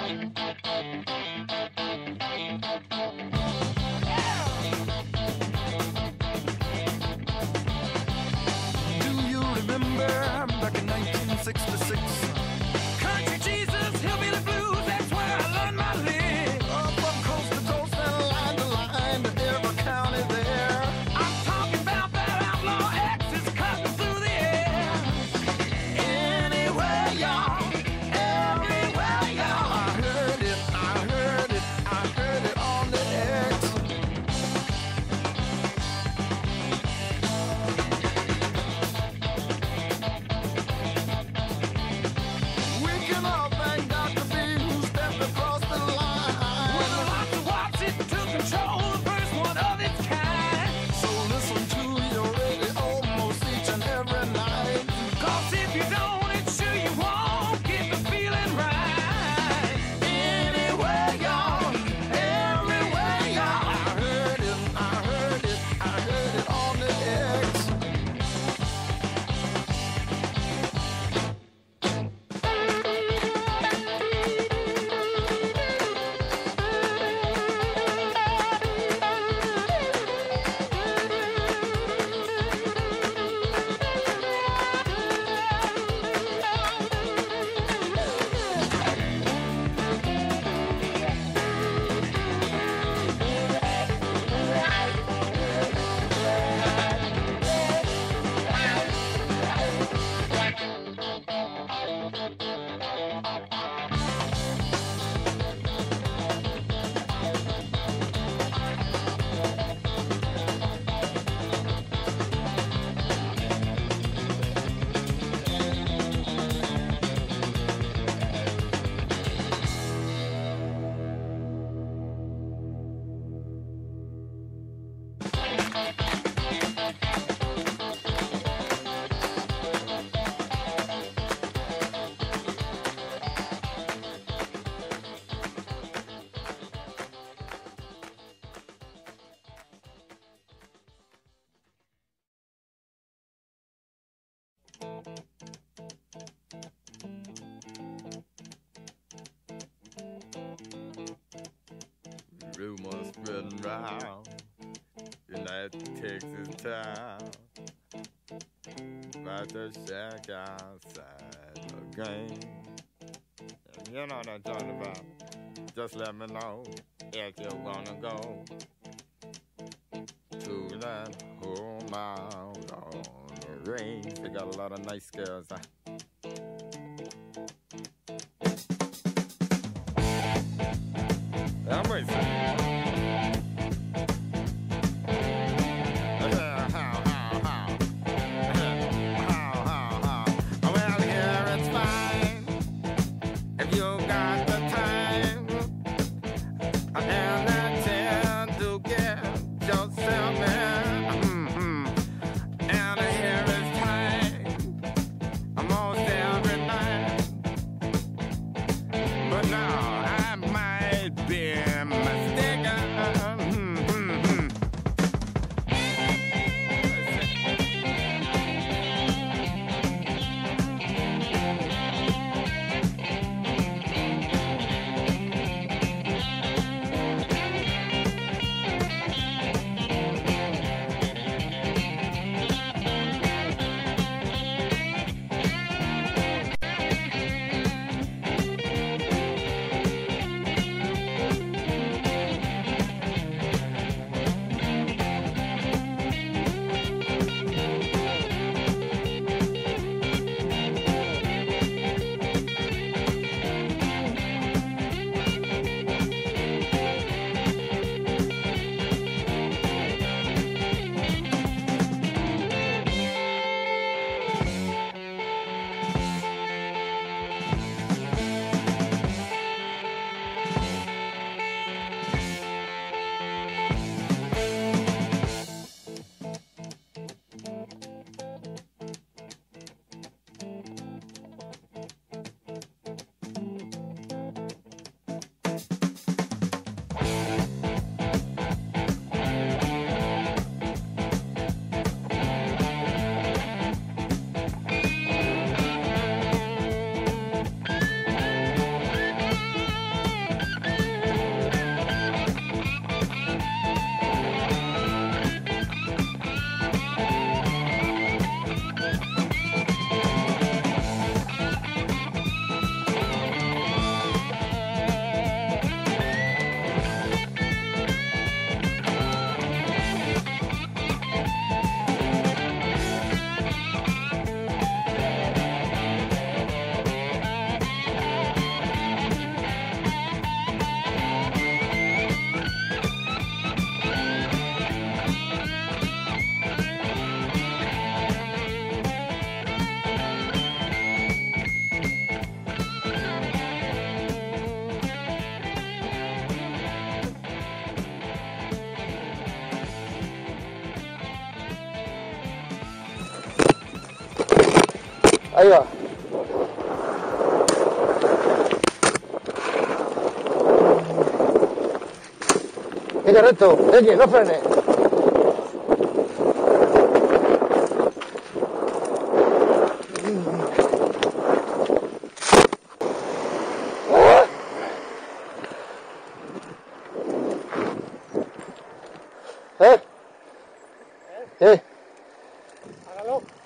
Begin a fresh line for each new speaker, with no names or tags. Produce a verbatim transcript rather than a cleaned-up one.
sixty-six. Country Jesus, hillbilly blues, that's where I learned my lick. Up from coast to coast and line to line to every county there. I'm talking about that outlaw X's cutting through the air. Anywhere, y'all, everywhere, y'all. I heard it, I heard it, I heard it on the X. We can all thank Doctor B who stepped across the line. With lots of watts it took control, the first one of its kind. So listen to your radio almost each and every night. Cause if you don't, it's sure you won't get the feeling right. Anywhere, y'all, everywhere, y'all. I heard it, I heard it, I heard it on the X. Rumors spreading round in that Texas town about the shack outside the game. And you know what I'm talking about. Just let me know if you're gonna go to that whole mile on the range. They got a lot of nice girls. Huh? I'm racing. Well, here it's fine if you got the time and the chance to get yourself in. Mm-hmm. And here it's time. I'm
Ahí va. Venga, recto. X, no frenes. ¿Eh? ¿Eh?
Hágalo.